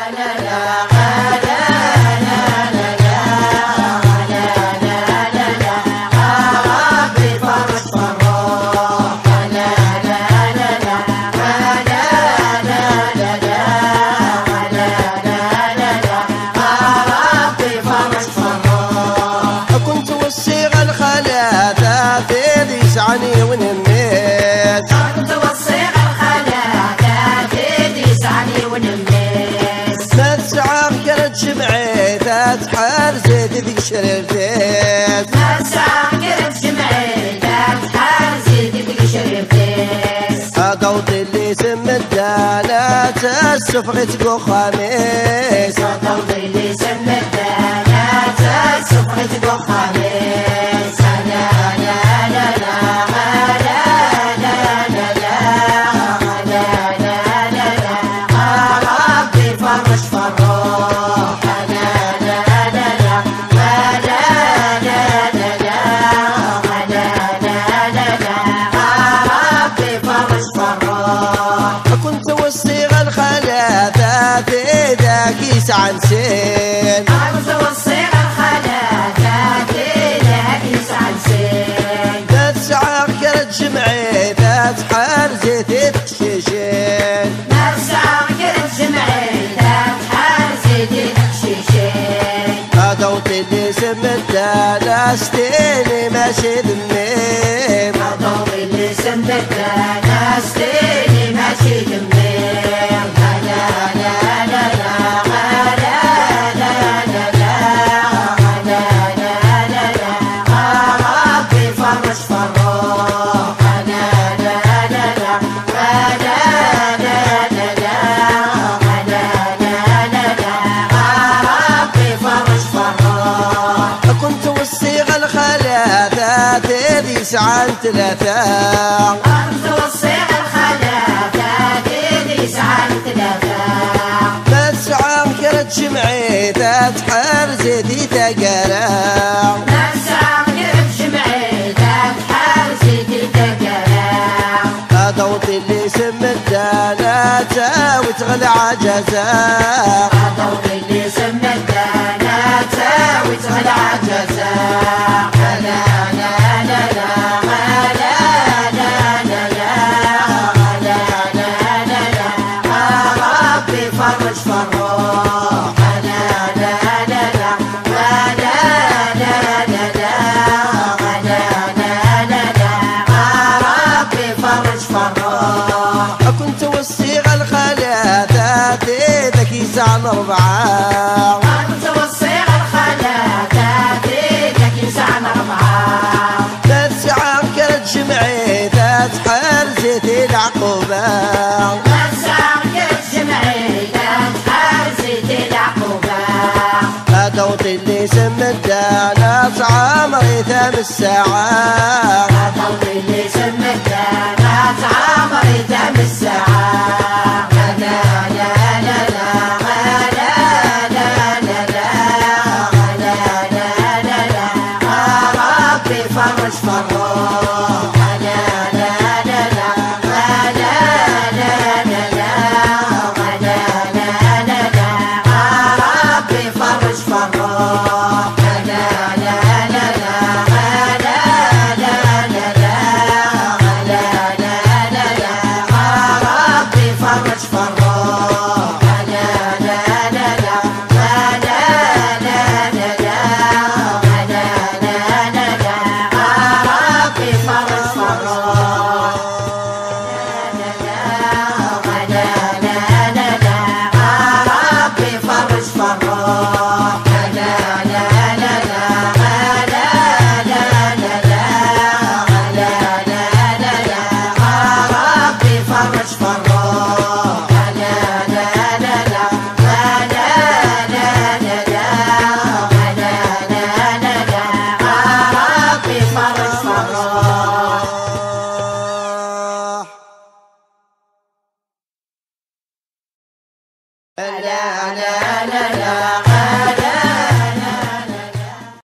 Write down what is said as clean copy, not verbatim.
يسعني ونميت كنت وصيغ الخلاقات يسعني ونميت ما تسعى كانت جمعيت تحال زيد ذيك شرفتيت ما تسعى كانت جمعيت تحال زيد ذيك شرفتيت هدوط اللي سمت دانات السفغ تقو خميس هدوط اللي سمت دانات السفغ تقو خميس عن سين كنت وصيغ الخلاقات لك يسعن سين لا تسعى كانت جمعيت تحال زيت تخشيشين ما تسعى كانت جمعيت تحال زيت تخشيشين هدوط اللي سمت ناس تاني ماشي ذميم هدوط اللي سمت ناس تاني ماشي ذميم يسعن ثلاثة كنت وصيغ الخلاقات يسعن ثلاثة ما تسعى كانت جمعيت تحال زيدي تقرا ما تسعى كانت جمعيت تحال زيدي تقرا هدوط اللي سمت داناتا وتغلى عجزا هدوط اللي سمت داناتا وتغلى عجزا عن أربعة كنت وصيغ الخلاقات لك يسعن أربعة لا تسعى كانت جمعيت تحال زيت العقوبة ما تسعى كانت جمعيت تحال زيت العقوبة هدوط اللي سمت ناس عمري ثام الساعة هدوط اللي سمت ناس عمري ثام الساعة لا